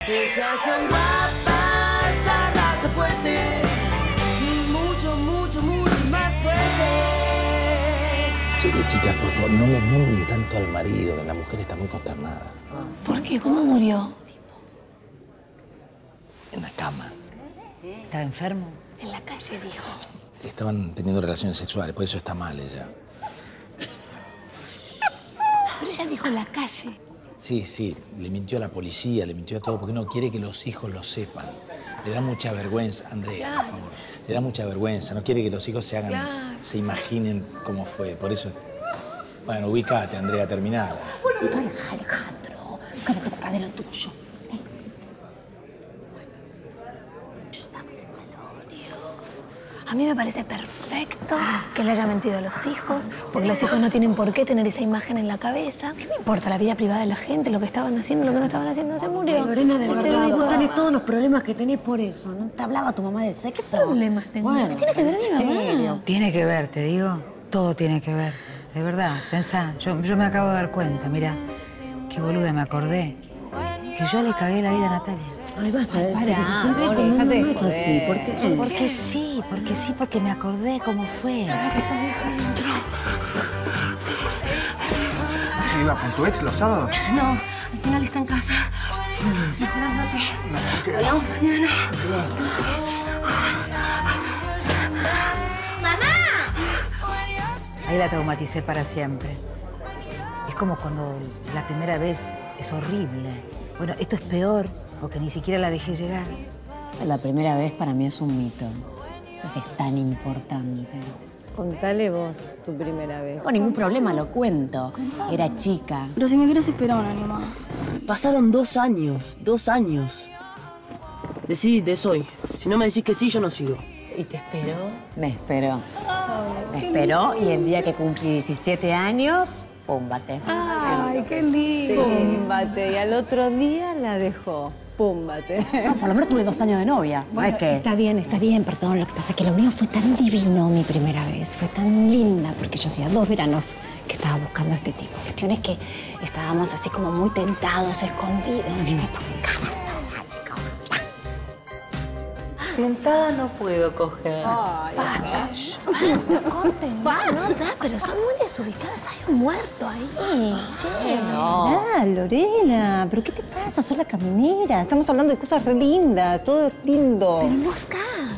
Ellas son guapas, la raza fuerte, mucho, mucho, mucho más fuerte. Che, chicas, por favor, no me nombren tanto al marido, que la mujer está muy consternada. ¿Por qué? ¿Cómo murió? En la cama. ¿Estaba enfermo? En la calle, dijo. Estaban teniendo relaciones sexuales, por eso está mal ella. Pero ella dijo en la calle. Sí, le mintió a la policía, le mintió a todo, porque no quiere que los hijos lo sepan. Le da mucha vergüenza, Andrea, por favor. Le da mucha vergüenza, no quiere que los hijos se hagan, se imaginen cómo fue. Por eso, bueno, ubícate, Andrea, terminala. Bueno, Alejandro, que no te ocupas de lo tuyo. Estamos en velorio. A mí me parece perfecto que le haya mentido a los hijos, porque los hijos no tienen por qué tener esa imagen en la cabeza. ¿Qué me importa la vida privada de la gente, lo que estaban haciendo, lo que no estaban haciendo? Se murió. Lorena, de verdad, vos tenés todos los problemas que tenés por eso. ¿No te hablaba tu mamá de sexo? ¿Qué problemas tenés? Bueno, ¿Qué tiene que ver mi mamá? Tiene que ver, te digo. Todo tiene que ver. De verdad, pensá. Yo me acabo de dar cuenta, mira. Qué boluda me acordé. Que yo le cagué la vida a Natalia. Ay, basta de decir Pará, eso. Siempre Ole, no dejate de es así. joder. ¿Por qué? Porque me acordé cómo fue. ¿Se iba con tu ex los sábados? No, al final está en casa. Mejorándote. Hablamos mañana. Ahí la traumaticé para siempre. Es como cuando la primera vez es horrible. Bueno, esto es peor, porque ni siquiera la dejé llegar. La primera vez para mí es un mito. No sé si es tan importante. Contale vos tu primera vez. No tengo ningún problema, lo cuento. Era chica. Pero si me quieres esperar un año más. Pasaron 2 años, 2 años. Decidite, hoy. Si no me decís que sí, yo no sigo. ¿Y te esperó? Me esperó. Me esperó y el día que cumplí 17 años, púmbate. Ay, qué lindo. Púmbate. Y al otro día la dejó. Púmbate. No, por lo menos tuve 2 años de novia. Bueno, ¿No es que? está bien, perdón. Lo que pasa es que lo mío fue tan divino mi primera vez. Fue tan linda, porque yo hacía 2 veranos que estaba buscando a este tipo. La cuestión es que estábamos así como muy tentados, escondidos, y me tocaba todo así como... Tentada no puedo coger. Basta, no conten, no da, pero son muy desubicadas. Hay un muerto ahí. Che, No, Lorena, ¿pero qué te pasa? Sos la caminera. Estamos hablando de cosas re lindas. Todo es lindo. pero no acá.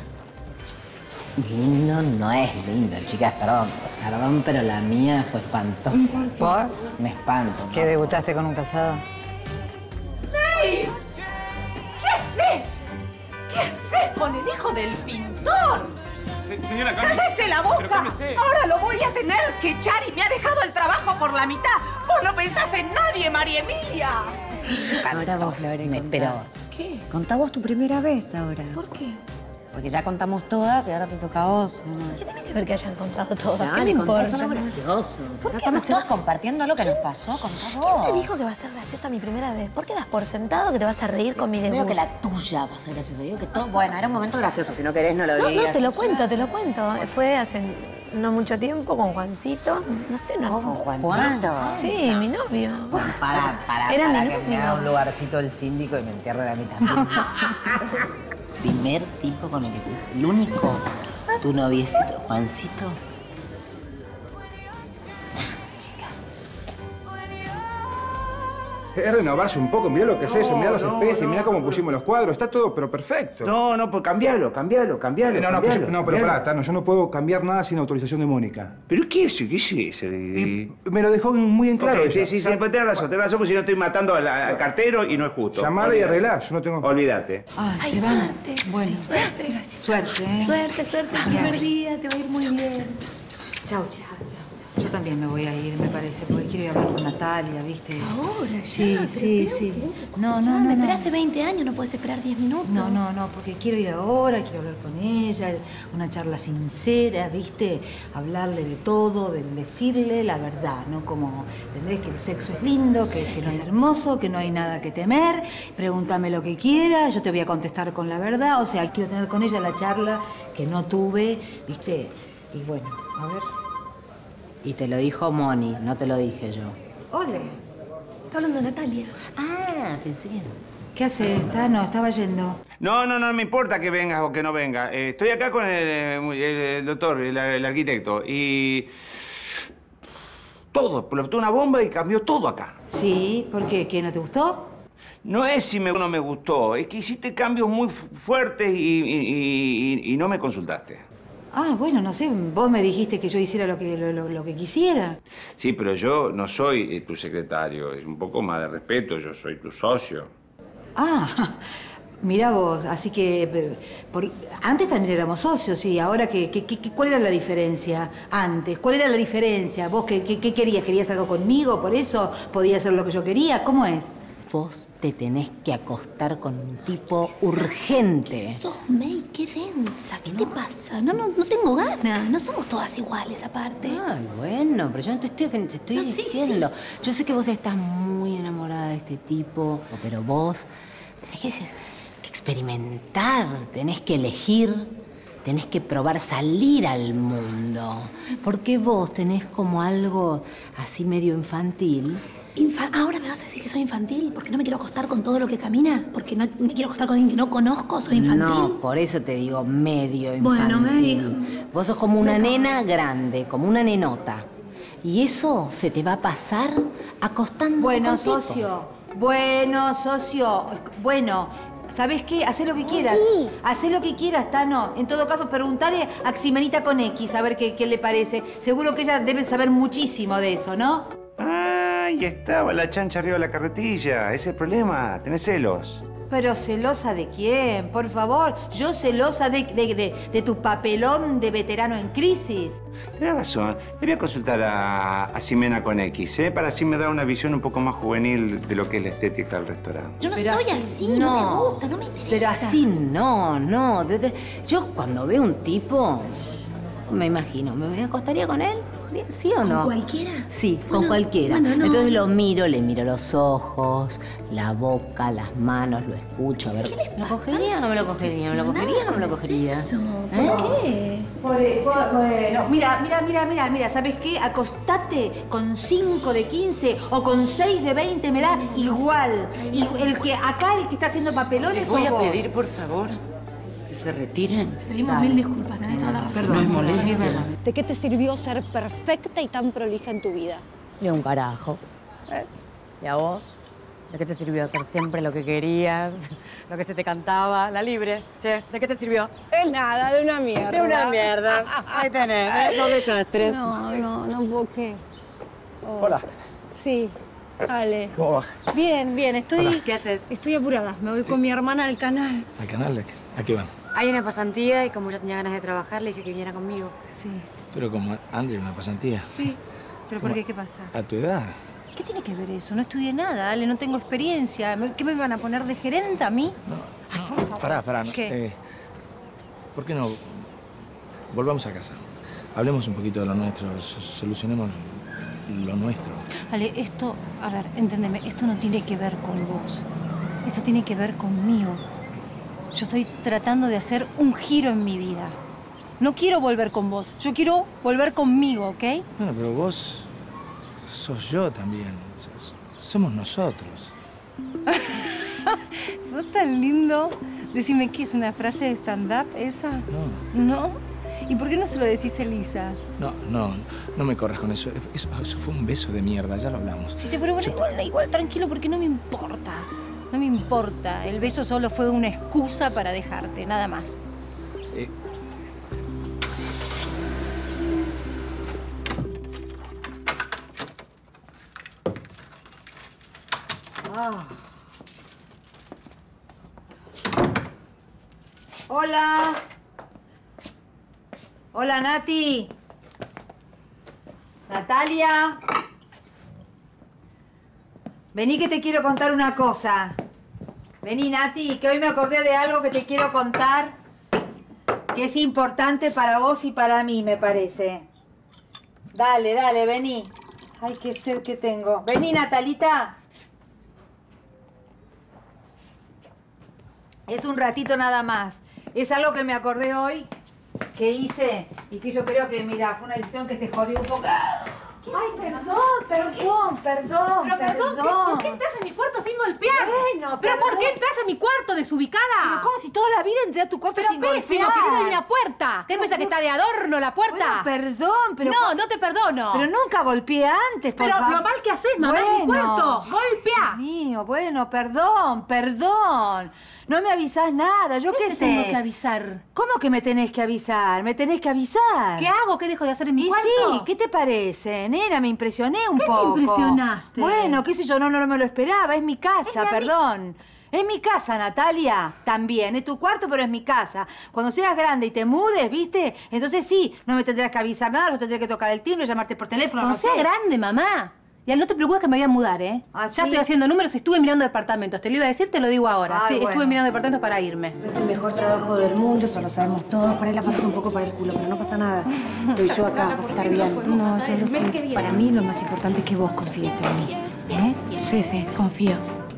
Lindo no es lindo, chicas, perdón. Perdón, pero la mía fue espantosa. ¿Por? Me espanto. ¿Que debutaste con un casado? ¿Qué haces? ¿Qué haces con el hijo del pintor? Señora, ¡Cállese la boca! Pero cálmese. Ahora lo voy a tener que echar y me ha dejado el trabajo por la mitad. Vos no pensás en nadie, María Emilia. Ahora vos, Lore, pero ¿Qué? contá vos tu primera vez ahora. ¿Por qué? Porque ya contamos todas y ahora te toca a vos. ¿Qué tiene que ver que hayan contado todo? ¿Qué Dale, me contá, importa? es algo gracioso. ¿Por qué va a Estamos ser- todas compartiendo lo que nos pasó, contá ¿Quién vos. te dijo que va a ser graciosa mi primera vez? ¿Por qué das por sentado que te vas a reír con mi debut? Digo que la tuya va a ser graciosa. Digo que todo... Bueno, era un momento gracioso. Si no querés, no lo digas. No, te lo cuento. Fue hace no mucho tiempo con Juancito. No sé, no. ¿Con Juancito? Sí, mi novio. Para Era mi que me haga un novio. lugarcito el síndico y me entierre a mí también. Primer tipo con el que tú... El único, tu noviecito, Juancito. Es renovarse un poco, mirá lo que es eso, mirá los especies, mirá cómo pusimos los cuadros, está todo pero perfecto. No, pues cambialo. No, pero pará, Tano, yo no puedo cambiar nada sin autorización de Mónica. ¿Pero qué es eso? Y me lo dejó muy en claro. Ok, ella. sí, pues tenés razón, porque si no estoy matando al cartero y no es justo. Llamala y arreglá, yo no tengo... Olvídate. Ay, suerte. Bueno, Sí, suerte. gracias. Suerte, ¿eh? Suerte. El primer día te va a ir muy bien. Chau. Yo también me voy a ir, me parece, porque quiero ir a hablar con Natalia, ¿viste? Ahora ya. Sí. No. Me esperaste 20 años, no puedes esperar 10 minutos. No, porque quiero ir ahora, quiero hablar con ella, una charla sincera, ¿viste? Hablarle de todo, de decirle la verdad, ¿no? Como, ¿entendés? Que el sexo es lindo, que no es hermoso, que no hay nada que temer, pregúntame lo que quieras, yo te voy a contestar con la verdad, o sea, quiero tener con ella la charla que no tuve, ¿viste? Y bueno, a ver. Y te lo dijo Moni, no te lo dije yo. Ole. Está hablando de Natalia. Ah, pensé que no. ¿Qué haces? No, estaba yendo. No me importa que vengas o que no vengas. Estoy acá con el doctor, el arquitecto, y... Todo, explotó una bomba y cambió todo acá. Sí, ¿por qué? ¿Qué, no te gustó? No es si no me gustó, es que hiciste cambios muy fuertes y no me consultaste. Ah, bueno, no sé, vos me dijiste que yo hiciera lo que quisiera. Sí, pero yo no soy tu secretario, es un poco más de respeto, yo soy tu socio. Ah, mirá vos, así que... antes también éramos socios, sí, ahora ¿cuál era la diferencia antes? ¿Cuál era la diferencia? ¿Vos qué querías? ¿Querías algo conmigo? ¿Por eso podía hacer lo que yo quería? ¿Cómo es? Vos te tenés que acostar con un tipo urgente. ¿Qué sos, May? Qué densa. ¿Qué te pasa? No tengo ganas. No somos todas iguales, aparte. Ay, bueno, pero yo no te estoy diciendo. Sí. Yo sé que vos estás muy enamorada de este tipo, pero vos tenés que experimentar, tenés que elegir, tenés que probar salir al mundo. Porque vos tenés como algo así medio infantil. ¿Ahora me vas a decir que soy infantil? ¿Porque no me quiero acostar con todo lo que camina? ¿Porque no me quiero acostar con alguien que no conozco? ¿Soy infantil? No, por eso te digo medio infantil. Bueno, medio. Vos sos como una nena grande, como una nenota. Y eso se te va a pasar acostando con tipos. Bueno, socio. Bueno, ¿sabés qué? Hacé lo que quieras. Sí. Hacé lo que quieras, Tano. En todo caso, preguntale a Ximenita con X a ver qué le parece. Seguro que ella debe saber muchísimo de eso, ¿no? Ahí estaba la chancha arriba de la carretilla. Ese es el problema. Tenés celos. Pero celosa de quién, por favor. Yo celosa de tu papelón de veterano en crisis. Tenés razón. Le voy a consultar a Ximena con X, para así me da una visión un poco más juvenil de lo que es la estética del restaurante. Yo no soy así, no me gusta, no me interesa. Pero así no. Yo cuando veo un tipo, me imagino, ¿me acostaría con él? ¿Sí o no? ¿Con cualquiera? Sí, con cualquiera. Bueno, no. Entonces lo miro, le miro los ojos, la boca, las manos, lo escucho, a ver. ¿Qué les pasa? ¿Lo cogería o no me lo cogería? ¿Me lo cogería o no me lo cogería? ¿Por qué? Bueno, mira, ¿sabes qué? Acostate con 5 de 15 o con 6 de 20, me da igual. Y el que está haciendo papelones Les voy sos a vos. pedir, por favor, que se retiren. Pedimos mil disculpas, tenés toda la razón. Perdón, no es molestia. ¿De qué te sirvió ser perfecta y tan prolija en tu vida? De un carajo. ¿Y a vos? ¿De qué te sirvió hacer siempre lo que querías? Lo que se te cantaba, la libre. Che, ¿de qué te sirvió? De nada, de una mierda. De una mierda. Ahí tenés, dos desastres. No puedo creer. Hola. Sí, dale. ¿Cómo va? Bien, estoy... ¿Qué haces? Estoy apurada. Me voy con mi hermana al canal. ¿Al canal? ¿A qué van? Hay una pasantía y como ya tenía ganas de trabajar, le dije que viniera conmigo. Sí. Pero como André, una pasantía. Sí. ¿Pero por qué? ¿Qué pasa? ¿A tu edad? ¿Qué tiene que ver eso? No estudié nada, Ale, no tengo experiencia. ¿Qué me van a poner de gerente a mí? No, pará. ¿Qué? ¿Por qué no volvamos a casa? Hablemos un poquito de lo nuestro, solucionemos lo nuestro. Ale, esto, a ver, entendeme, esto no tiene que ver con vos. Esto tiene que ver conmigo. Yo estoy tratando de hacer un giro en mi vida. No quiero volver con vos, yo quiero volver conmigo, ¿ok? Bueno, pero vos sos yo también. Somos nosotros. Sos tan lindo. Decime, ¿qué es una frase de stand-up esa? No. ¿No? ¿Y por qué no se lo decís a Elisa? No me corras con eso. Eso fue un beso de mierda, ya lo hablamos. Sí, pero bueno, igual tranquilo, porque no me importa. No me importa. El beso solo fue una excusa para dejarte, nada más. Sí. Hola. Hola, Nati. Natalia. Vení que te quiero contar una cosa. Vení, Nati, que hoy me acordé de algo que te quiero contar, que es importante para vos y para mí, me parece. Dale, vení. Ay, qué sed que tengo. Vení, Natalita. Es un ratito nada más. Es algo que me acordé hoy, que hice y que yo creo que, mira, fue una decisión que te jodió un poco. Ay, perdón. ¿Pero perdón? ¿Por qué estás en mi cuarto sin golpear. Bueno, ¿Pero por perdón. qué entras a mi cuarto desubicada? Pero ¿cómo si toda la vida entré a tu cuarto sin Pero pésimo, golpear? querido, hay una puerta. ¿Qué piensas que está de adorno la puerta? Bueno, perdón, pero... No, no te perdono. Pero nunca golpeé antes, por Pero favor. lo mal que haces, mamá, es mi cuarto. ¡Golpea! Dios mío, bueno, perdón. No me avisás nada, yo qué te sé. tengo que avisar? ¿Cómo que me tenés que avisar? Me tenés que avisar. ¿Qué hago? ¿Qué dejo de hacer en mi y cuarto? sí, ¿qué te parece, nena? Me impresioné un ¿Qué te poco. impresionaste? Bueno, qué sé yo, no me lo esperaba. Es mi casa, perdón. Es mi casa, Natalia. También. Es tu cuarto, pero es mi casa. Cuando seas grande y te mudes, ¿viste? Entonces sí, no me tendrás que avisar nada. Yo tendré que tocar el timbre, llamarte por teléfono, Cuando no sea sé. grande, mamá. Y no te preocupes que me voy a mudar, ¿eh? ¿Ah, Ya sí? estoy haciendo números y estuve mirando departamentos. Te lo iba a decir, te lo digo ahora. Ay, Sí, bueno. estuve mirando departamentos para irme. Es el mejor trabajo del mundo, eso lo sabemos todos. Por ahí la pasas un poco para el culo, pero no pasa nada. Estoy yo acá, vas a estar bien. No, ya lo sé. Para mí lo más importante es que vos confíes en mí. ¿Eh? Sí, confío.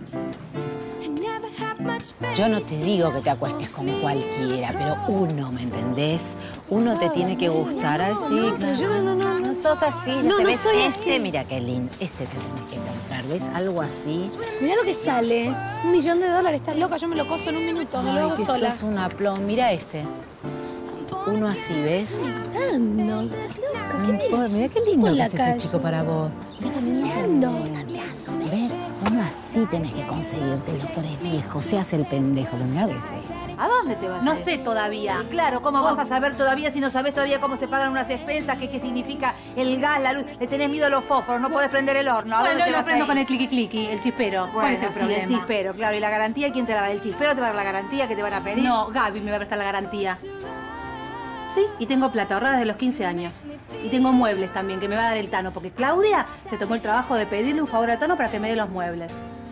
Yo no te digo que te acuestes con cualquiera, pero uno, ¿me entendés? Uno te tiene que gustar así. No sos así, ya No, se no ves soy este, así. mira qué lindo. Este te tenés que comprar, ¿ves? Algo así. Mirá lo que sale. $1 millón. Estás loca, yo me lo coso en un minuto. Me lo Ay, hago que sola. sos una plom. Mira ese. Uno así, ¿ves? No, estás loca. ¿Qué Ay, mira qué lindo Por que la es ese calle. chico para vos. Caminando. ¿Ves? Uno así tenés que conseguirte, el doctor es viejo, se hace el pendejo, pero mirá que sí. ¿A dónde te vas No a ir? sé todavía. Y claro, ¿cómo vas a saber todavía si no sabés todavía cómo se pagan unas expensas? ¿Qué significa el gas, la luz? Le tenés miedo a los fósforos, no podés prender el horno. ¿A dónde Bueno, te lo vas a prendo ir? con el cliqui-cliqui, el chispero. ¿Cuál Bueno, es el sí, problema? el chispero, claro. ¿Y la garantía quién te la da? ¿El chispero te va a dar la garantía que te van a pedir? No, Gaby me va a prestar la garantía. Sí, y tengo plata ahorrada desde los 15 años. Y tengo muebles también que me va a dar el Tano, porque Claudia se tomó el trabajo de pedirle un favor al Tano para que me dé los muebles.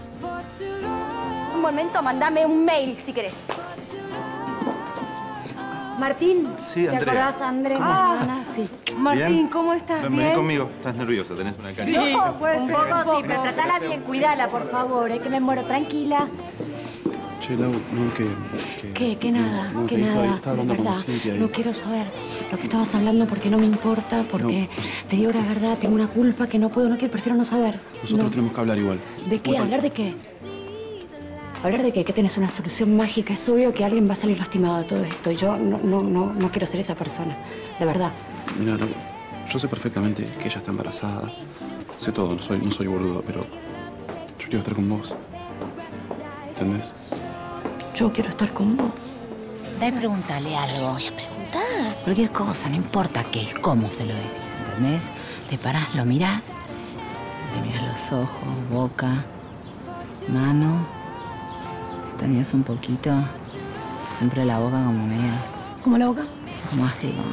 Un momento, mandame un mail si querés. Martín, Sí, ¿te Andrea. acordás, Andrea? Ah, Sí. Martín, ¿Bien? ¿cómo estás? Vení ¿Bien? conmigo, estás nerviosa, tenés una carita. No, pues, un poco sí, pero tratala bien, cuidala, por favor, que me muero, tranquila. Che, Lau, no, Que nada, no, que que nada, estaba hablando de con verdad. Cintia y- No quiero saber lo que estabas hablando porque no me importa, porque te digo la verdad, tengo una culpa que no quiero, prefiero no saber. Nosotros No. tenemos que hablar igual. ¿De qué? Vos- ¿Hablar de qué? ¿Hablar de qué? ¿Que tenés una solución mágica? Es obvio que alguien va a salir lastimado de todo esto y yo no quiero ser esa persona, de verdad. Mira, Lau, yo sé perfectamente que ella está embarazada. Sé todo, no soy boludo, pero yo quiero estar con vos. ¿Entendés? Yo quiero estar con vos. Pregúntale algo. Voy a preguntar. Cualquier cosa, no importa qué, es cómo se lo decís, ¿entendés? Te parás, lo mirás, le mirás los ojos, boca, mano, pestañeas un poquito, siempre la boca como media, ¿Cómo la boca? como así, como...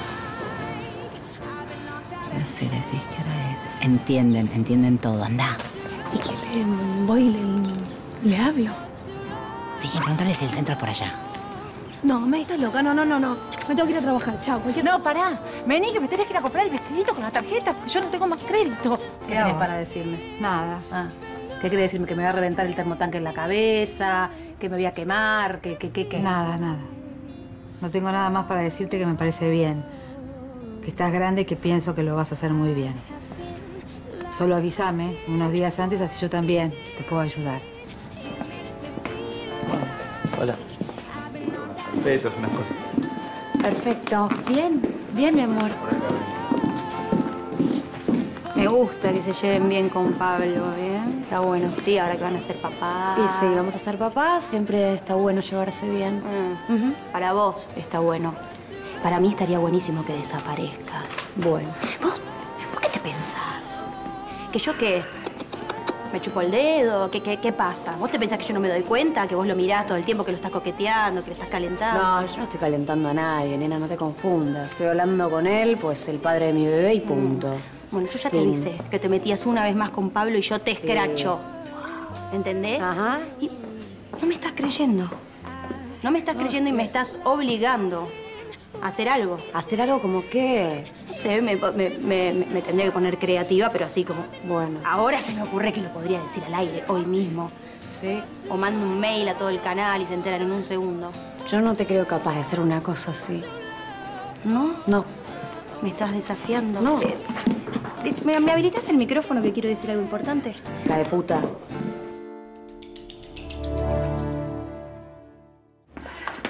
No sé, le decís qué hora es. Entienden todo, andá. ¿Y que voy y le hablo? Sí, pregúntale si el centro es por allá. No, me estás loca. No. Me tengo que ir a trabajar. Chao. No, pará. Vení, que me tenés que ir a comprar el vestidito con la tarjeta, porque yo no tengo más crédito. ¿Qué hago? tenés para decirme? Nada. Ah, ¿qué quiere decirme? ¿Que me va a reventar el termotanque en la cabeza? ¿Que me voy a quemar? ¿Qué? Nada. No tengo nada más para decirte que me parece bien. Que estás grande y que pienso que lo vas a hacer muy bien. Solo avísame unos días antes, así yo también te puedo ayudar. Hola. Betos, unas cosas. Perfecto. Bien, mi amor. Me gusta que se lleven bien con Pablo, ¿eh? Está bueno. Sí, ahora que van a ser papás. Y sí, vamos a ser papás. Siempre está bueno llevarse bien. Para vos está bueno. Para mí estaría buenísimo que desaparezcas. Bueno. ¿Vos qué te pensás? ¿Que yo qué? ¿Me chupo el dedo? ¿Qué pasa? ¿Vos te pensás que yo no me doy cuenta? ¿Que vos lo mirás todo el tiempo, que lo estás coqueteando, que lo estás calentando? No, yo no estoy calentando a nadie, nena, no te confundas. Estoy hablando con él, pues el padre de mi bebé y punto. Bueno, yo ya te Fin. avisé que te metías una vez más con Pablo y yo te Sí. escracho. ¿Entendés? Ajá. Y no me estás creyendo. No me estás creyendo y me estás obligando a hacer algo. ¿Hacer algo como qué? No sé, me tendría que poner creativa, pero así como... Bueno. Ahora se me ocurre que lo podría decir al aire, hoy mismo. ¿Sí? O mando un mail a todo el canal y se enteran en un segundo. Yo no te creo capaz de hacer una cosa así. ¿No? No. ¿Me estás desafiando? No. ¿Me habilitas el micrófono que quiero decir algo importante? La de puta.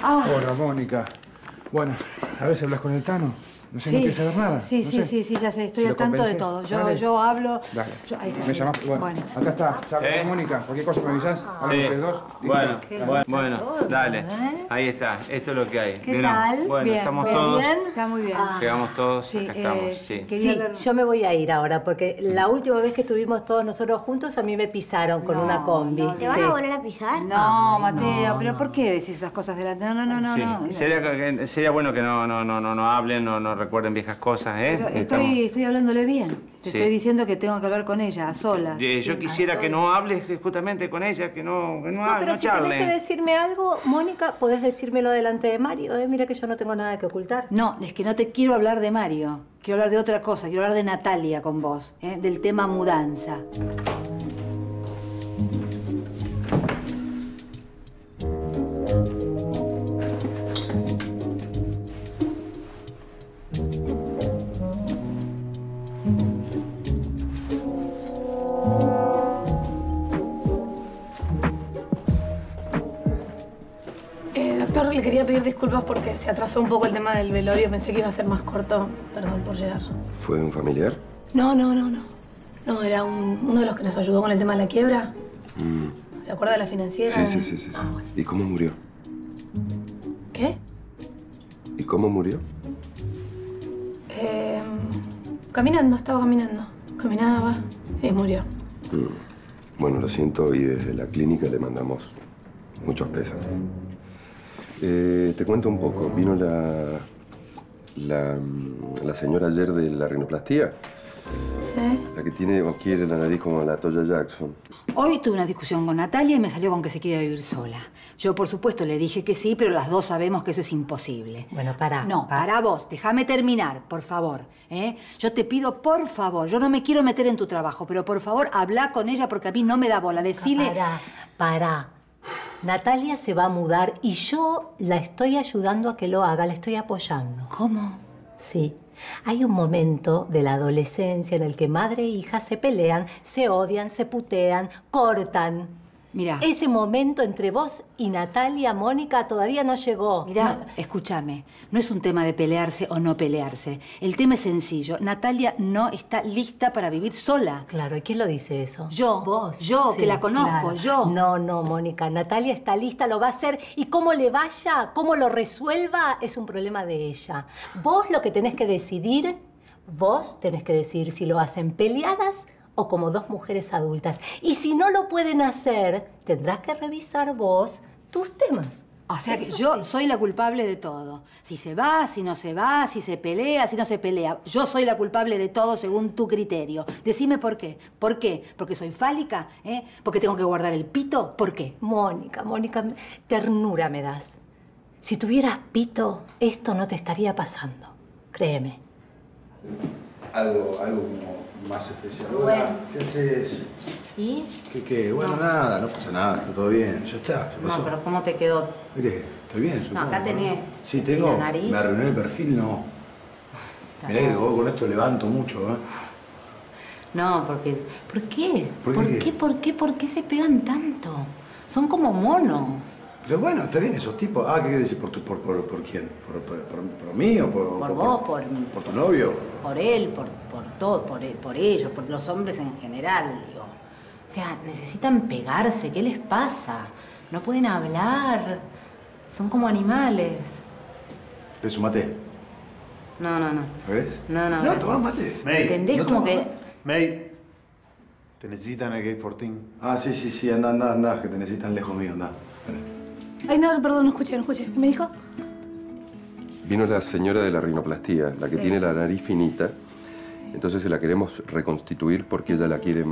Hola, Mónica. Bueno, a ver si hablas con el Tano. No sé, no quiere saber nada. Sí, no sé. sí, ya sé. Estoy Si al lo tanto de convences, todo. dale. Yo hablo. Dale. Ahí Me llamás. Bueno, acá está. Ya hablé con Mónica. Cualquier cosa me avisás. Hablan ustedes dos. Listo. Bueno, dale. Ahí está. Esto es lo que hay. ¿Qué ¿Vieron? tal? Bueno, Bien, estamos bien, todos. bien. Está muy bien. Llegamos todos. Sí, Acá estamos. Sí. Sí, yo me voy a ir ahora, porque la última vez que estuvimos todos nosotros juntos, a mí me pisaron con una combi. ¿Te van a volver a pisar? No, Mateo, pero ¿por qué decís esas cosas delante? No. Sí. Sería bueno que no hablen, no recuerden viejas cosas, ¿eh? Pero estoy hablándole bien. Te Sí. estoy diciendo que tengo que hablar con ella, a solas. Yo quisiera que no hables justamente con ella, que no Pero no si charlen. tenés que decirme algo, Mónica, podés decírmelo delante de Mario. Mira que yo no tengo nada que ocultar. No, es que no te quiero hablar de Mario. Quiero hablar de otra cosa. Quiero hablar de Natalia con vos, del tema mudanza. Doctor, le quería pedir disculpas porque se atrasó un poco el tema del velorio. Pensé que iba a ser más corto. Perdón por llegar. ¿Fue un familiar? No, No, era uno de los que nos ayudó con el tema de la quiebra. ¿Se acuerda de la financiera? Sí. ¿Y cómo murió? ¿Qué? ¿Y cómo murió? Caminando, estaba caminando. Caminaba y murió. Bueno, lo siento y desde la clínica le mandamos muchos pesos. Te cuento un poco. Vino la señora ayer de la rinoplastía. ¿Sí? La que tiene o quiere la nariz como la Toya Jackson. Hoy tuve una discusión con Natalia y me salió con que se quiere vivir sola. Yo, por supuesto, le dije que sí, pero las dos sabemos que eso es imposible. Bueno, pará. No, para vos. Déjame terminar, por favor. Yo te pido, por favor, yo no me quiero meter en tu trabajo, pero por favor, habla con ella porque a mí no me da bola. Decile... Pará. Natalia se va a mudar y yo la estoy ayudando a que lo haga, la estoy apoyando. ¿Cómo? Sí. Hay un momento de la adolescencia en el que madre e hija se pelean, se odian, se putean, cortan. Mirá. Ese momento entre vos y Natalia, Mónica, todavía no llegó. Mirá, escúchame. No es un tema de pelearse o no pelearse. El tema es sencillo. Natalia no está lista para vivir sola. Claro, ¿y quién lo dice eso? Yo. ¿Vos? Yo, Sí, que la conozco, claro. yo. No, Mónica. Natalia está lista, lo va a hacer. Y cómo le vaya, cómo lo resuelva, es un problema de ella. Vos lo que tenés que decidir, si lo hacen peleadas o como dos mujeres adultas. Y si no lo pueden hacer, tendrás que revisar vos tus temas. O sea que yo soy la culpable de todo. Si se va, si no se va, si se pelea, si no se pelea. Yo soy la culpable de todo según tu criterio. Decime por qué. ¿Por qué? ¿Porque soy fálica? ¿Porque tengo que guardar el pito? ¿Por qué? Mónica, ternura me das. Si tuvieras pito, esto no te estaría pasando. Créeme. Algo como más especial. Bueno. ¿Qué haces? ¿Y? ¿Qué? Bueno, nada, no pasa nada, está todo bien, ya está. ¿Qué pasó? No, pero ¿cómo te quedó? Mire, estoy bien, supongo. No, acá tenés. Sí, tengo. ¿La nariz? Me arruiné el perfil, no. Está Mirá que bien. vos con esto levanto mucho, ¿eh? No, porque... ¿Por qué? ¿Por qué? ¿Por qué se pegan tanto? Son como monos. Pero bueno, está bien esos tipos. Ah, ¿qué querés decir? ¿Por quién? ¿Por mí o Por vos, por tu novio? Por él, por todo, por ellos, por los hombres en general, digo. O sea, necesitan pegarse. ¿Qué les pasa? No pueden hablar. Son como animales. ¿Eso maté? No. ¿Ves? No, No, gracias. tomá mate. ¿Entendés? No Como tomá que... mate. May, te necesitan en el Gate 14. Ah, sí, anda, que te necesitan lejos mío, anda. Ay, no, perdón, no escuché. ¿Qué me dijo? Vino la señora de la rinoplastía, la que Sí. tiene la nariz finita. Entonces se la queremos reconstituir porque ella la quiere...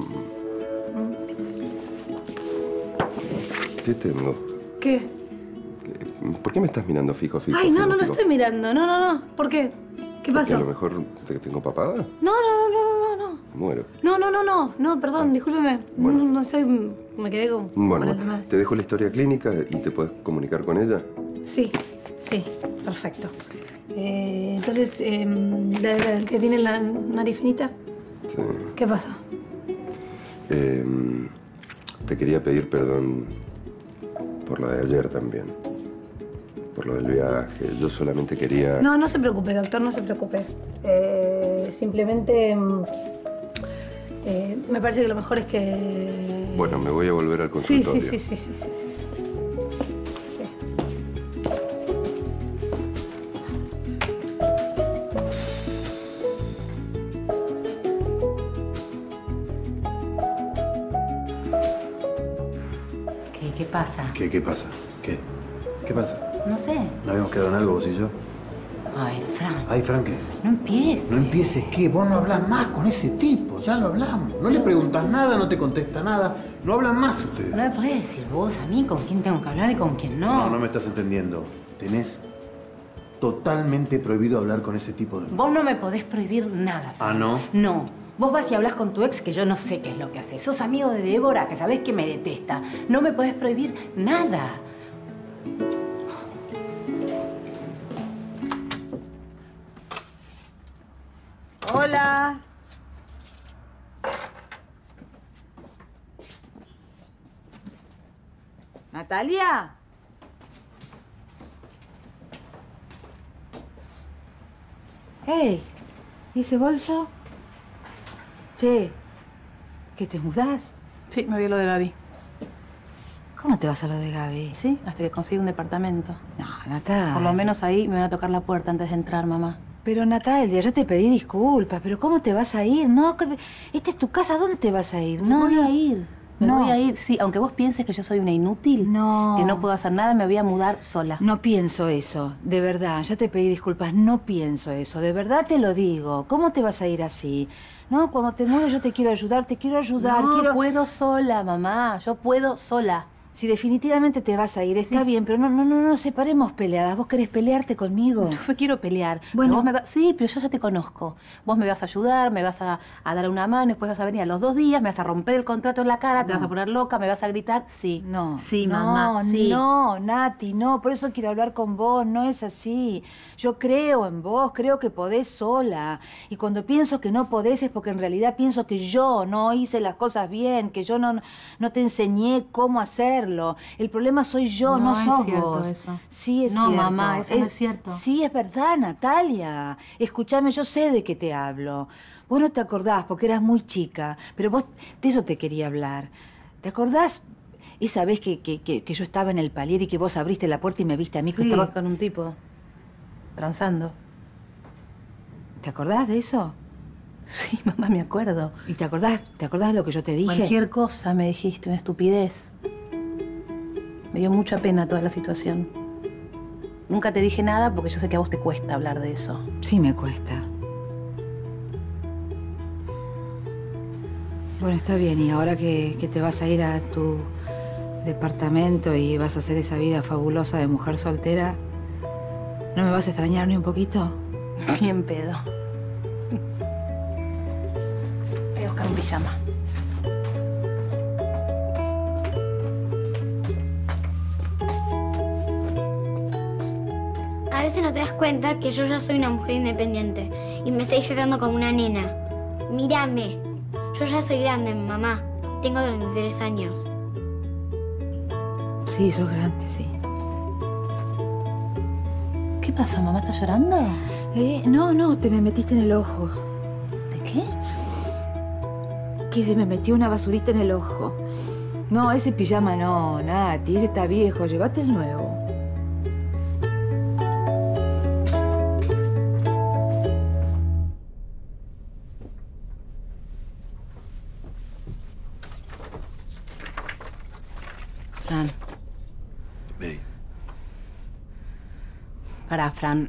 ¿Qué tengo? ¿Qué? ¿Por qué me estás mirando fijo? Ay, no fijo? estoy mirando. No. ¿Por qué? ¿Qué Porque pasó? a lo mejor te tengo papada. No. Me muero. No, perdón, discúlpeme. Bueno. No sé, me quedé con Bueno, el tema. te dejo la historia clínica y te puedes comunicar con ella. Sí, perfecto. Entonces, la que tiene la nariz finita, Sí. ¿qué pasa? Te quería pedir perdón por lo de ayer también. por lo del viaje. Yo solamente quería... No, no se preocupe, doctor, no se preocupe. Simplemente me parece que lo mejor es que... Bueno, me voy a volver al consultorio. Sí. ¿Qué pasa? ¿Qué pasa? ¿Qué pasa? No sé. ¿No habíamos quedado en algo vos y yo? Ay, Fran. Ay, Fran, ¿qué? No empieces. No empieces, ¿qué? Vos no hablás más con ese tipo, ya lo hablamos. No le preguntas nada, no te contesta nada. No hablan más ustedes. No me podés decir vos a mí con quién tengo que hablar y con quién no. No me estás entendiendo. Tenés totalmente prohibido hablar con ese tipo de... Vos no me podés prohibir nada, Fran. ¿Ah, no? No. Vos vas y hablas con tu ex, que yo no sé qué es lo que hace. Sos amigo de Débora, que sabés que me detesta. No me podés prohibir nada. Hola. ¿Natalia? Hey, ¿y ese bolso? Che, ¿que te mudás? Sí, me voy a lo de Gaby. ¿Cómo te vas a lo de Gaby? Sí, hasta que consiga un departamento. No, Natalia. Por lo menos ahí me van a tocar la puerta antes de entrar, mamá. Pero Natalia, ya te pedí disculpas, pero ¿cómo te vas a ir? No, esta es tu casa, ¿dónde te vas a ir? Me voy a ir. Me voy a ir, sí, aunque vos pienses que yo soy una inútil, que no puedo hacer nada, me voy a mudar sola. No pienso eso, de verdad, ya te pedí disculpas, no pienso eso, de verdad te lo digo. ¿Cómo te vas a ir así? No, cuando te mudes yo te quiero ayudar, No, puedo sola, mamá, yo puedo sola. Si definitivamente te vas a ir, está bien, pero no separemos peleadas. ¿Vos querés pelearte conmigo? No me quiero pelear. Bueno, Vos sí, pero yo ya te conozco. Vos me vas a ayudar, me vas a dar una mano, después vas a venir a los 2 días, me vas a romper el contrato en la cara, te vas a poner loca, me vas a gritar. Sí. No. Sí, mamá, sí. No, Nati, no. Por eso quiero hablar con vos. No es así. Yo creo en vos, creo que podés sola. Y cuando pienso que no podés es porque en realidad pienso que yo no hice las cosas bien, que yo no te enseñé cómo hacerlo. El problema soy yo, no sos vos. No es cierto eso. Sí, es cierto. cierto. No, mamá, eso no es cierto. Sí, es verdad, Natalia. Escúchame, yo sé de qué te hablo. Vos no te acordás porque eras muy chica, pero vos de eso te quería hablar. ¿Te acordás esa vez que yo estaba en el palier y que vos abriste la puerta y me viste a mí que estaba con un tipo transando? ¿Te acordás de eso? Sí, mamá, me acuerdo. ¿Y te acordás de lo que yo te dije? Cualquier cosa me dijiste, una estupidez. Me dio mucha pena toda la situación. Nunca te dije nada porque yo sé que a vos te cuesta hablar de eso. Sí, me cuesta. Bueno, está bien. Y ahora que te vas a ir a tu departamento y vas a hacer esa vida fabulosa de mujer soltera, ¿no me vas a extrañar ni un poquito? Ni en pedo. Voy a buscar un pijama. A veces no te das cuenta que yo ya soy una mujer independiente y me seguís tratando como una nena. Mírame, yo ya soy grande, mamá. Tengo 33 años. Sí, sos grande, sí. ¿Qué pasa, mamá? ¿Estás llorando? No, te me metiste en el ojo. ¿De qué? Que se me metió una basurita en el ojo. No, ese pijama no, Nati, ese está viejo. Llévate el nuevo. Fran. Hey. Pará, Fran.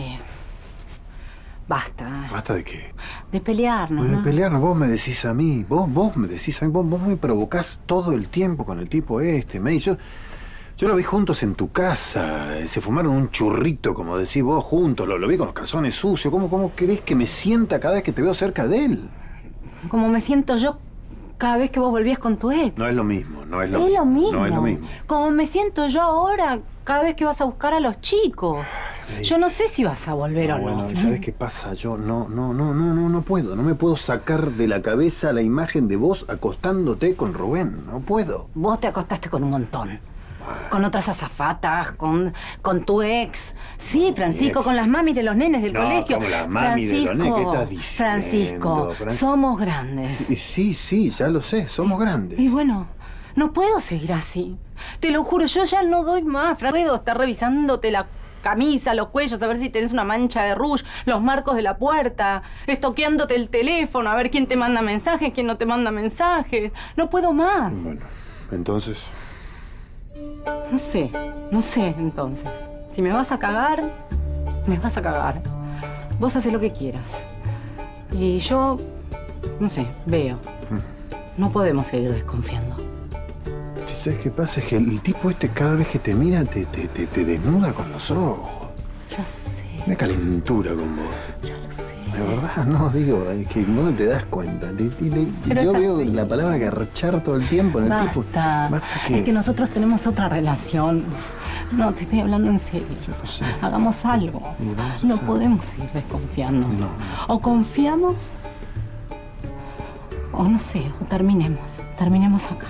Basta. ¿Basta de qué? De pelearnos, De ¿no? pelearnos, vos me decís a mí, vos me decís a mí, vos me provocás todo el tiempo con el tipo este, May. Yo lo vi juntos en tu casa, se fumaron un churrito, como decís vos, juntos, lo vi con los calzones sucios. ¿Cómo querés que me sienta cada vez que te veo cerca de él? Como me siento yo cada vez que vos volvías con tu ex. No es lo mismo, no es Es lo mismo. No es lo mismo. Como me siento yo ahora cada vez que vas a buscar a los chicos. Yo no sé si vas a volver o no. Bueno, ¿sabes qué pasa? Yo no puedo. No me puedo sacar de la cabeza la imagen de vos acostándote con Rubén. No puedo. Vos te acostaste con un montón. Con otras azafatas, con tu ex. Sí, Francisco, con las mamis de los nenes del colegio. Como las mamis de los nenes, ¿qué estás diciendo? Francisco, somos grandes. Sí, ya lo sé, somos grandes. Y bueno, no puedo seguir así. Te lo juro, yo ya no doy más. Puedo estar revisándote la camisa, los cuellos, a ver si tenés una mancha de rouge, los marcos de la puerta, estoqueándote el teléfono, a ver quién te manda mensajes, quién no te manda mensajes. No puedo más. Bueno, entonces... No sé, entonces. Si me vas a cagar, me vas a cagar. Vos haces lo que quieras. Y yo, no sé, veo. No podemos seguir desconfiando. ¿Sabes qué pasa? Es que el tipo este cada vez que te mira te desnuda con los ojos. Ya sé. Una calentura con vos. Ya lo sé. De verdad, no, digo, es que vos no te das cuenta. Yo veo la palabra garchar todo el tiempo en el tipo. Basta que... Es que nosotros tenemos otra relación. No, te estoy hablando en serio. Yo lo sé. Hagamos algo. No podemos seguir desconfiando. No. O confiamos, o no sé, o terminemos. Terminemos acá.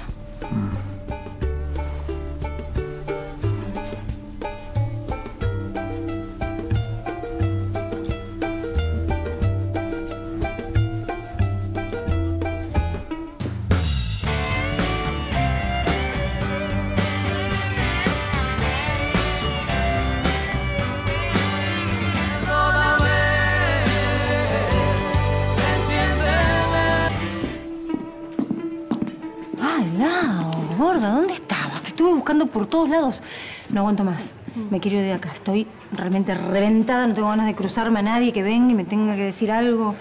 Buscando por todos lados. No aguanto más. Me quiero ir de acá. Estoy realmente reventada. No tengo ganas de cruzarme a nadie que venga y me tenga que decir algo.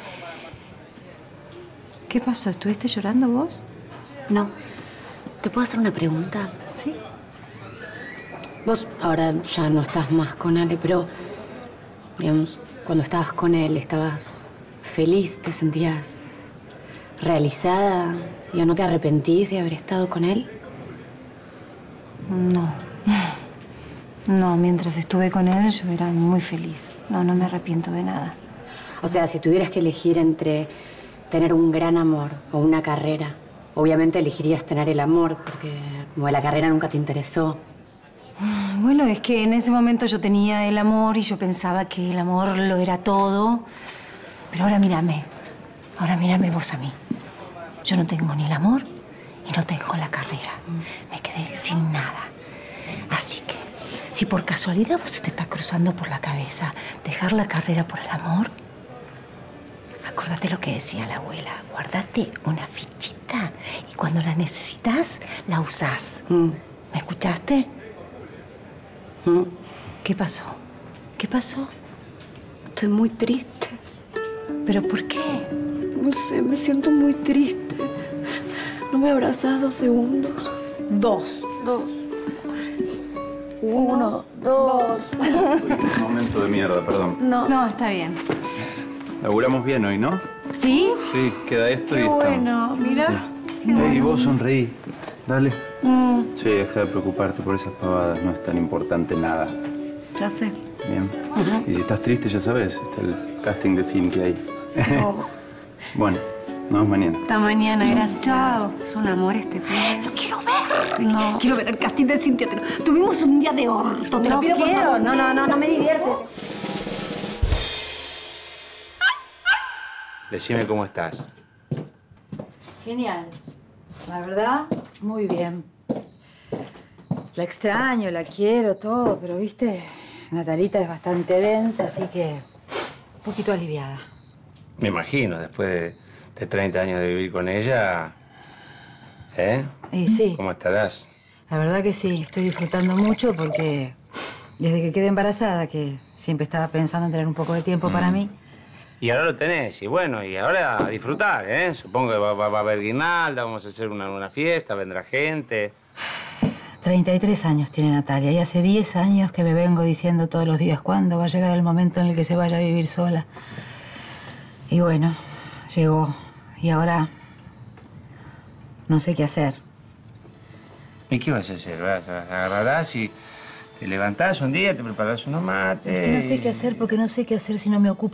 ¿Qué pasó? ¿Estuviste llorando vos? No. ¿Te puedo hacer una pregunta? Sí. Vos ahora ya no estás más con Ale, pero... digamos, cuando estabas con él, ¿estabas feliz? ¿Te sentías realizada? ¿Ya no te arrepentís de haber estado con él? No, mientras estuve con él yo era muy feliz. No me arrepiento de nada. O sea, si tuvieras que elegir entre tener un gran amor o una carrera, obviamente elegirías tener el amor, porque como la carrera nunca te interesó. Bueno, es que en ese momento yo tenía el amor y yo pensaba que el amor lo era todo. Pero ahora mírame vos a mí. Yo no tengo ni el amor y no tengo la carrera. Me quedé sin nada. Así que, si por casualidad vos se te está cruzando por la cabeza dejar la carrera por el amor, acordate lo que decía la abuela. Guardate una fichita y cuando la necesitas, la usás. ¿Me escuchaste? ¿Qué pasó? ¿Qué pasó? Estoy muy triste. ¿Pero por qué? No sé, me siento muy triste. ¿No me abrazás 2 segundos? 2. 1, 2. Un momento de mierda, perdón. No, está bien. Laburamos bien hoy, ¿no? ¿Sí? Sí, queda esto y estamos. Bueno, mira. Sí. Ey, vos sonreí. Dale. Sí, deja de preocuparte por esas pavadas. No es tan importante nada. Ya sé. Bien. Y si estás triste, ya sabes, está el casting de Cintia ahí. Bueno, nos vemos mañana. Hasta mañana, gracias. Chao. Es un amor este pibe. ¡Lo quiero ver! Quiero ver el casting de Cintia. Tuvimos un día de orto. Te lo pido, por favor. No me divierte. Decime cómo estás. Genial. La verdad, muy bien. La extraño, la quiero, todo, pero, viste, Natalita es bastante densa, así que un poquito aliviada. Me imagino, después de 30 años de vivir con ella, ¿eh? Y sí. ¿Cómo estarás? La verdad que sí, estoy disfrutando mucho porque desde que quedé embarazada, que siempre estaba pensando en tener un poco de tiempo para mí. Y ahora lo tenés, y bueno, y ahora a disfrutar, ¿eh? Supongo que va a haber guirnalda, vamos a hacer una fiesta, vendrá gente. 33 años tiene Natalia y hace 10 años que me vengo diciendo todos los días cuándo va a llegar el momento en el que se vaya a vivir sola. Y bueno, llegó. Y ahora no sé qué hacer. ¿Y qué vas a hacer? Agarrarás y te levantás un día, te preparás unos mates. Es que no sé qué hacer porque no sé qué hacer si no me ocupo de las cosas de Natalia. Porque yo siempre fui una madre sola. Entonces,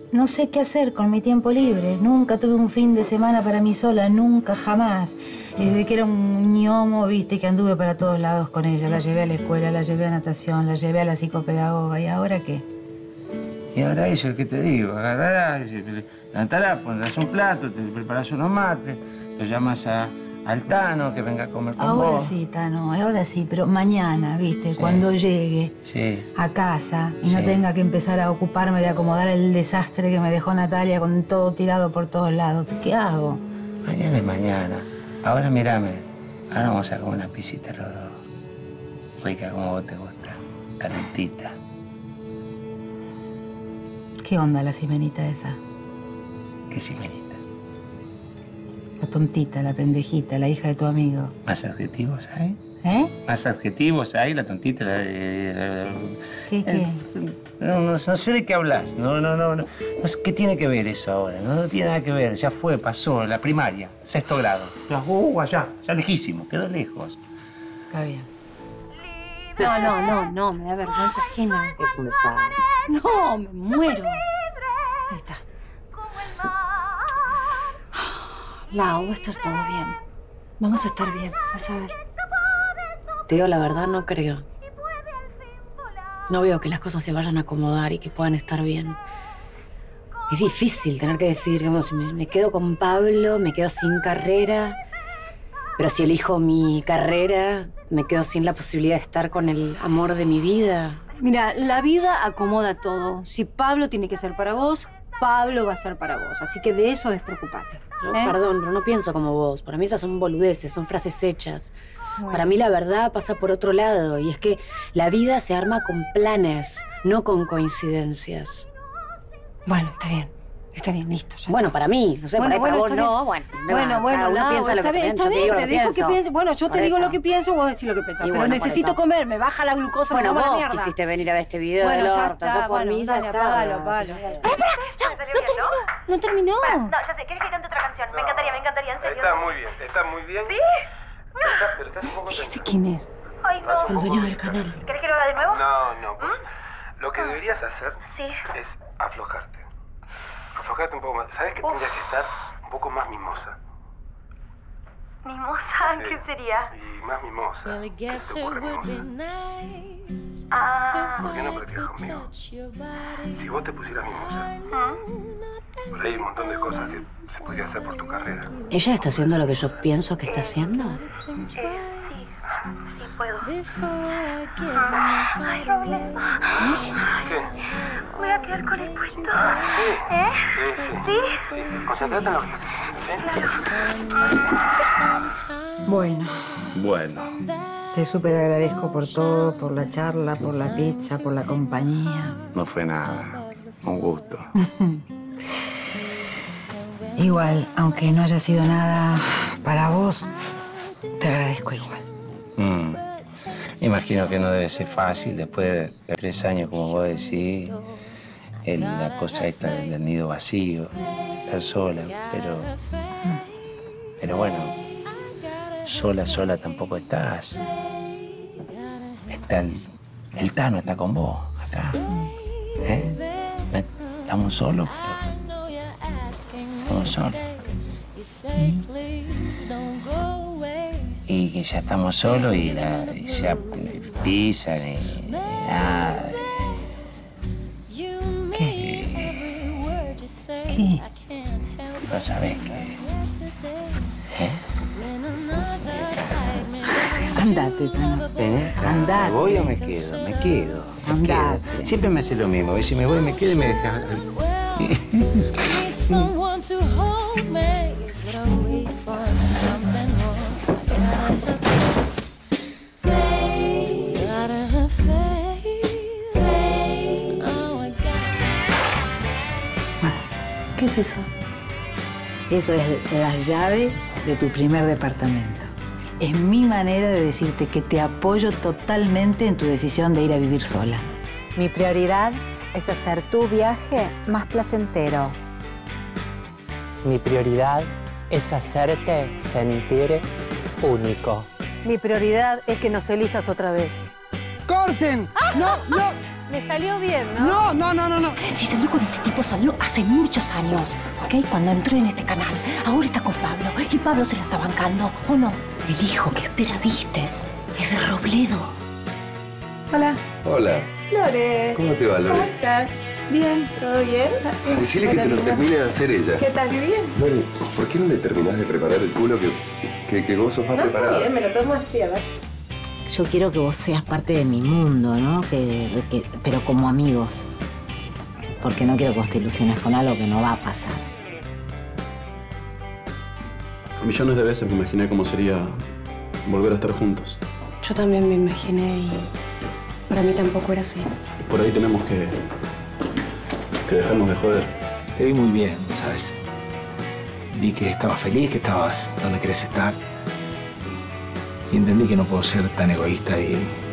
No sé qué hacer con mi tiempo libre. Nunca tuve un fin de semana para mí sola, nunca, jamás. Desde que era un ñomo, viste, que anduve para todos lados con ella. La llevé a la escuela, la llevé a natación, la llevé a la psicopedagoga. ¿Y ahora qué? Y ahora eso, ¿qué te digo? Agarrarás, levantarás, pondrás un plato, te preparás unos mates, lo llamas al Tano que venga a comer con vos. Ahora sí, Tano, ahora sí, pero mañana, viste, cuando llegue a casa y no tenga que empezar a ocuparme de acomodar el desastre que me dejó Natalia con todo tirado por todos lados. ¿Qué hago? Mañana es mañana. Ahora mírame. Ahora vamos a comer una pisita los dos. Rica como vos te gusta. Calentita. ¿Qué onda la Ximenita esa? ¿Qué Ximenita? La tontita, la pendejita, la hija de tu amigo. ¿Más adjetivos hay? ¿Eh? ¿Más adjetivos hay? La tontita, ¿Qué? No sé de qué hablas. No. ¿Qué tiene que ver eso ahora? No tiene nada que ver. Ya fue, pasó, la primaria, 6º grado. Allá, ya lejísimo, quedó lejos. Está bien. No, me da vergüenza ajena. Es un desastre. No, me muero. Ahí está. Lau, va a estar todo bien. Vamos a estar bien, vas a ver. Te digo la verdad, no creo. No veo que las cosas se vayan a acomodar y que puedan estar bien. Es difícil tener que decidir, digamos, me quedo con Pablo, me quedo sin carrera. Pero si elijo mi carrera, me quedo sin la posibilidad de estar con el amor de mi vida. Mira, la vida acomoda todo. Si Pablo tiene que ser para vos, Pablo va a ser para vos. Así que de eso despreocupate. Perdón, pero no pienso como vos. Para mí esas son boludeces, son frases hechas. Bueno. Para mí la verdad pasa por otro lado. Y es que la vida se arma con planes, no con coincidencias. Bueno, está bien, listo. Ya bueno, está. para mí, no sé, para vos está no. bien. Bueno, Bueno, uno piensa lo que piensa, yo te digo lo que pienso. Bueno, yo te Por digo eso. lo que pienso, vos decís lo que pensás. Y Pero bueno, por necesito eso. comer, me baja la glucosa, Bueno, me vamos a vos la mierda. quisiste venir a ver este video Bueno, del ya orto. está, Yo por mí ya dale, está. apágalo. No terminó. No, ya sé, ¿quieres que cante otra canción? Me encantaría, en serio. Está muy bien. ¿Sí? Pero estás un poco... ¿Ese quién es? Ay, no. El dueño del canal. ¿Querés que lo haga de nuevo? No. Pues, lo que deberías hacer Sí. es aflojarte. Aflojarte un poco más. ¿Sabes que tendrías que estar un poco más mimosa? ¿Mimosa? Sí. ¿Qué sería? Y más mimosa. ¿Qué se te ocurre mimosa? Ah. ¿Por qué no practicas conmigo? Si vos te pusieras mimosa, por ahí hay un montón de cosas que se podría hacer por tu carrera. ¿Ella está haciendo lo que yo pienso que está haciendo? Sí, puedo. Ay, Robledo. ¿Qué? Voy a quedar con el puesto. Sí. Concentrate en lo que haces. Bueno, Bueno. te súper agradezco por todo, por la charla, por la pizza, por la compañía. No fue nada. Un gusto. Igual, aunque no haya sido nada para vos, te agradezco igual. Imagino que no debe ser fácil después de 3 años, como vos decís, la cosa esta del nido vacío, estar sola, pero bueno, sola tampoco estás. Está el Tano está con vos acá. Estamos solos, pero estamos solos. Y que ya estamos solos y ya pisan y nada. ¿Qué? No sabés qué. Andate, Tano. Andate. ¿Me voy o me quedo? Me quedo. Andate. Siempre me hace lo mismo. ¿Ves? Si me voy, me quedo y me dejas. Someone to hold me, but I wait for something more. Gotta have faith. Oh, I ¿Qué es eso? Eso es la llave de tu primer departamento. Es mi manera de decirte que te apoyo totalmente en tu decisión de ir a vivir sola. Mi prioridad es hacer tu viaje más placentero. Mi prioridad es hacerte sentir único. Mi prioridad es que nos elijas otra vez. ¡Corten! ¡No! Me salió bien, ¿no? No. Si salió con este tipo, salió hace muchos años, ¿ok? Cuando entró en este canal. Ahora está con Pablo y Pablo se la está bancando, ¿o no? El hijo que espera vistes es de Robledo. Hola. Hola. Lore. ¿Cómo te va, Lore? ¿Cómo estás? Bien, ¿todo bien? Decile que te lo termine de hacer ella. ¿Qué tal? ¿Bien? Lore, ¿por qué no le terminás de preparar el culo que vos sos más preparada? Está bien, me lo tomo así, a ver. Yo quiero que vos seas parte de mi mundo, ¿no? Pero como amigos. Porque no quiero que vos te ilusiones con algo que no va a pasar. Millones de veces me imaginé cómo sería volver a estar juntos. Yo también me imaginé y para mí tampoco era así. Por ahí tenemos que dejarnos de joder. Te vi muy bien, ¿sabes? Vi que estabas feliz, que estabas donde querés estar. Y entendí que no puedo ser tan egoísta y